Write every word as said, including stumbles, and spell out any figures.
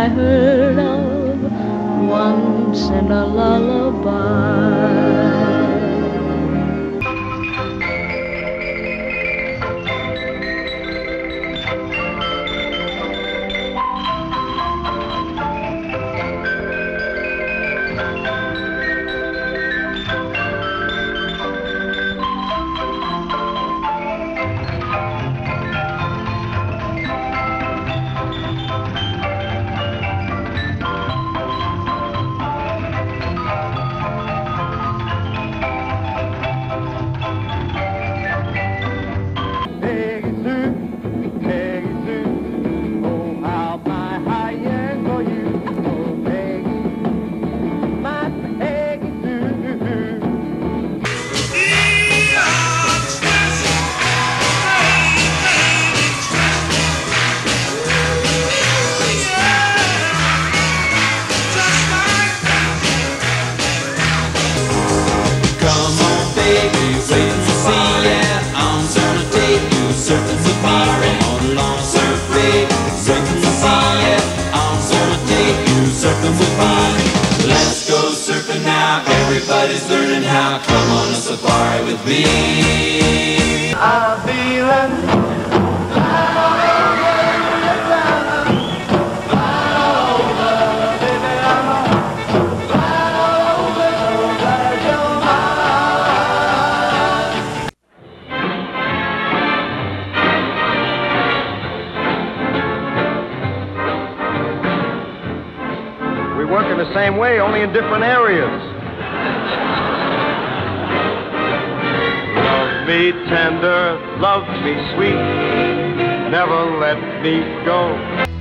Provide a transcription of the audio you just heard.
I heard of once in a lullaby. Surfing safari on a long surf rig. Surfing safari, I'm gonna take you surfing with me. Let's go surfing now, everybody's learning how. Come on a safari with me. I'm feeling fly over the ground, fly over, baby, I'm fly over, let your mind. We work in the same way, only in different areas. Love me tender, love me sweet, never let me go.